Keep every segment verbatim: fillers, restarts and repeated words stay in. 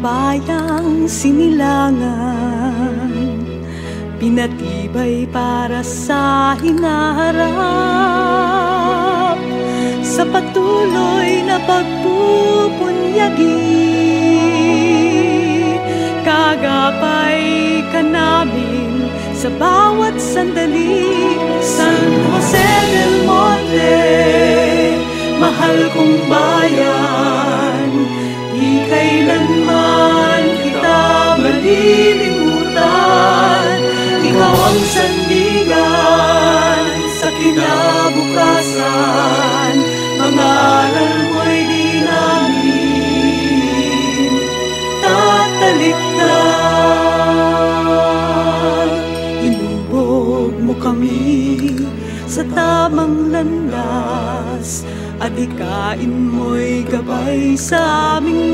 bayang sinilangan, pinatibay para sa hinaharap, sa patuloy na pagpupunyagi. Kagapay ka namin sa bawat sandali. San Jose del Monte, mahal kong bayan, di kailanman kita malilimutan. Ikaw ang sandigan sa kinabukasan, mga aral mo'y di namin tatalikdan. Inubog mo kami sa tamang landas, at ikain mo'y gabay sa aming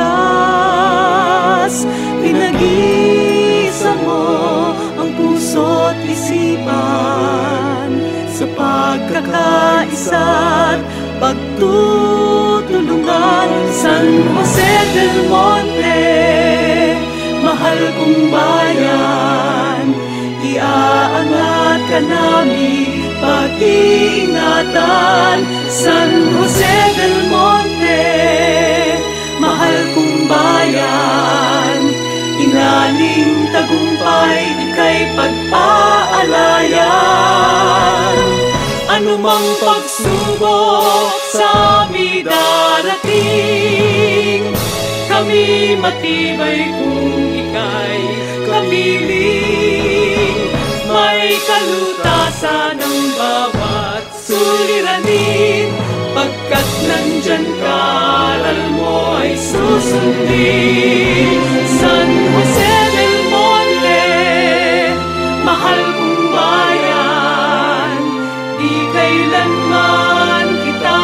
bukas. Pinag-isa mo ang puso't isipan sa pagkakaisa't pagtutulungan. San Jose del Monte, mahal kong bayan, iaangat ka namin pag-iingatan. San Jose del Monte, mahal kong bayan, inaling tagumpay ika'y pagpaalayan. Anumang pagsubok sa amin darating, kami matibay kung ika'y kapiling. May kalutasan ng bawat suliranin, pagkat nandyan ka, aral mo ay susundin. San Jose del Monte, mahal kong bayan, di kailanman kita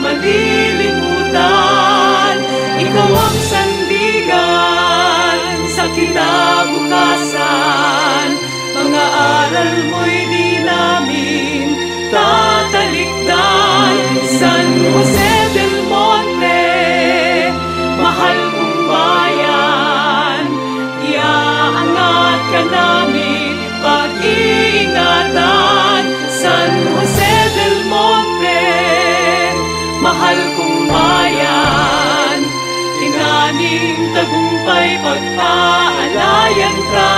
malilimutan. Ikaw ang sandigan sa kinabukasan, mga aral mo'y di namin tatalikdan. San Jose del Monte, mahal kong bayan, iaangat ka namin pag-iingatan. San Jose del Monte, mahal kong bayan, inaning tagumpay pagpaalayan ka.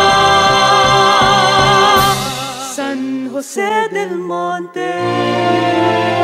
San Jose del Monte.